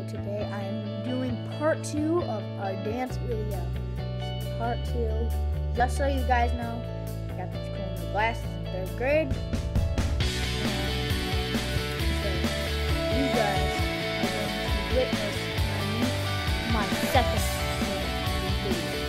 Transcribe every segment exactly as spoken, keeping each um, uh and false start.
today I am doing part two of our dance video. Part two. Just so you guys know, I got these cool new glasses in third grade. And so you guys are going to witness my, my second video.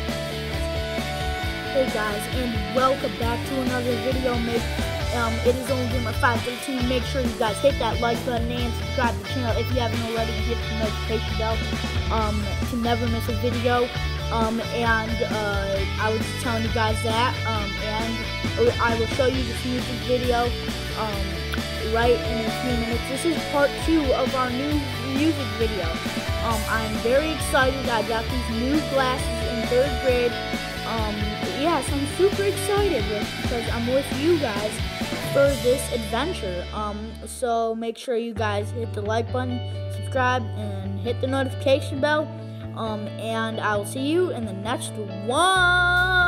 Hey guys, and welcome back to another video. Make Um, it is only Gamer five thirteen. Make sure you guys hit that like button and subscribe to the channel if you haven't already. Hit the notification bell um, to never miss a video. Um, and uh, I was just telling you guys that. Um, and I will show you this music video um, right in a few minutes. This is part two of our new music video. Um, I'm very excited. I got these new glasses in third grade. Um, yes, I'm super excited with, because I'm with you guys for this adventure. Um, so make sure you guys hit the like button, subscribe, and hit the notification bell. Um, and I will see you in the next one.